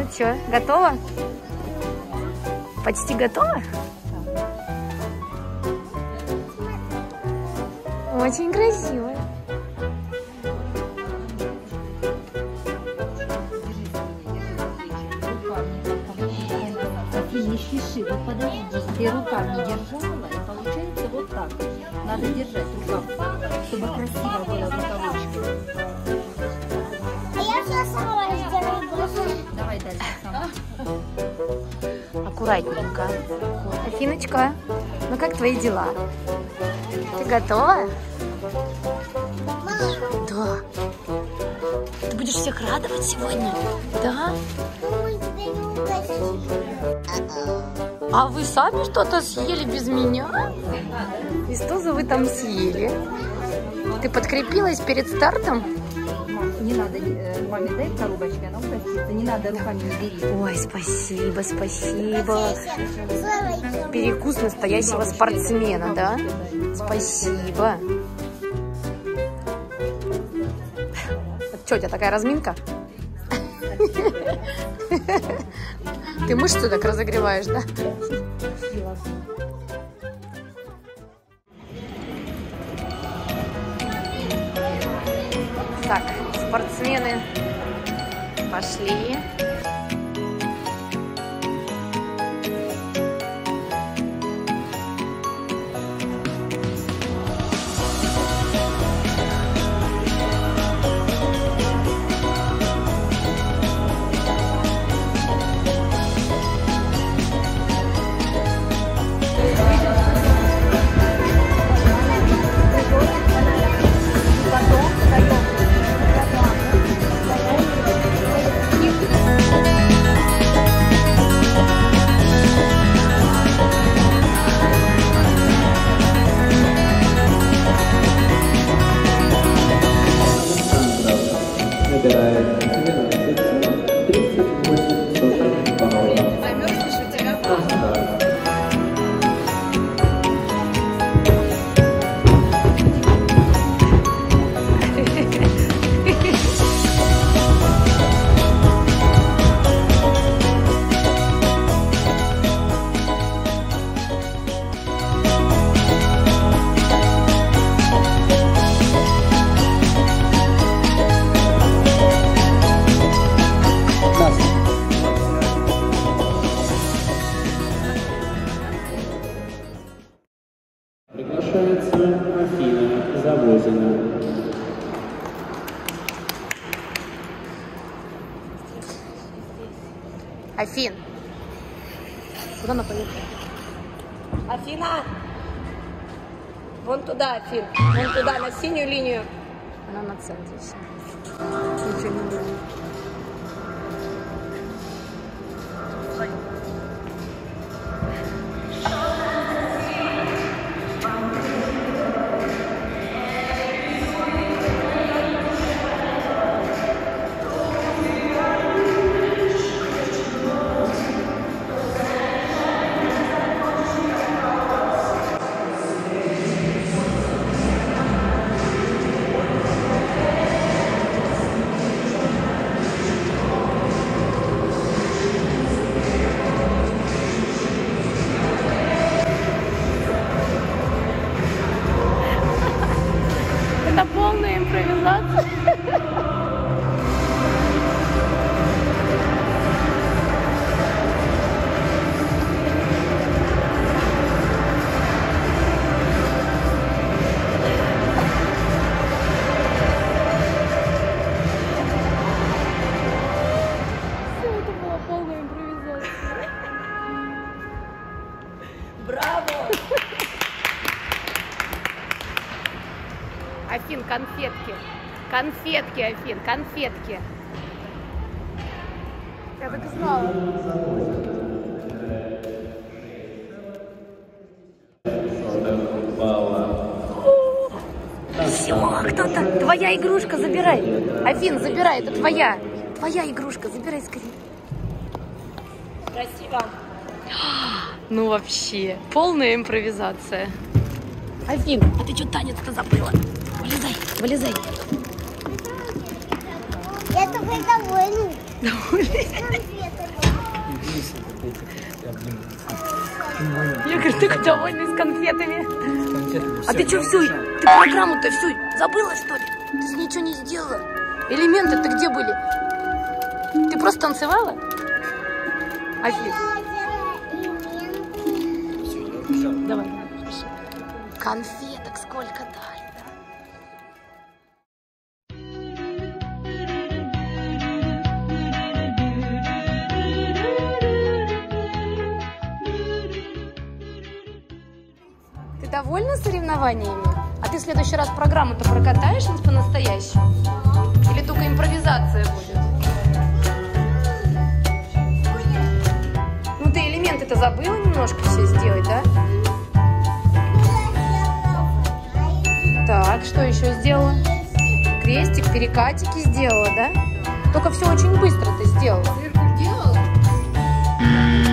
что, готова? Почти готова? Очень красиво. Не спеши, вот подожди, ты руками держала, и получается вот так. Надо держать руками, чтобы красиво было в рукавочке. А я все сама сделаю. Давай дальше сама. Аккуратненько. Афиночка, ну как твои дела? Ты готова? Да. Ты будешь всех радовать сегодня? Да? А вы сами что-то съели без меня? И что же вы там съели? Ты подкрепилась перед стартом? Не надо, маме дай коробочки, она угостится. Не надо, руками не бери. Ой, спасибо, спасибо. Перекус настоящего спортсмена, да? Спасибо. Что, у тебя такая разминка? Ты мышцы так разогреваешь, да? Так, спортсмены пошли. Приглашается Афина Завозина. Афин, куда она поехала? Афина! Вон туда, Афин. Вон туда, на синюю линию. Она на центре все. Ничего не делает. Это полная импровизация. Это была полная импровизация. Браво! Афин, конфетки. Конфетки, Афин, конфетки. Я так и знала. Все, кто-то. Твоя игрушка, забирай. Афин, забирай, это твоя. Твоя игрушка, забирай скорее. Красиво. Ну вообще, полная импровизация. Афин, а ты что танец-то забыла? Вылезай, вылезай. Я только довольна. Я говорю, ты довольный с конфетами. А ты что, всю? Ты программу-то всю забыла, что ли? Ты же ничего не сделала. Элементы-то где были? Ты просто танцевала? Афин. Давай. Конфеток сколько дай. Ты довольна соревнованиями? А ты в следующий раз программу-то прокатаешь по-настоящему? Или только импровизация будет? Ну ты элементы-то забыла немножко все сделать, да? Так, что еще сделала? Крестик, перекатики сделала, да? Только все очень быстро ты сделала. Сверху делала?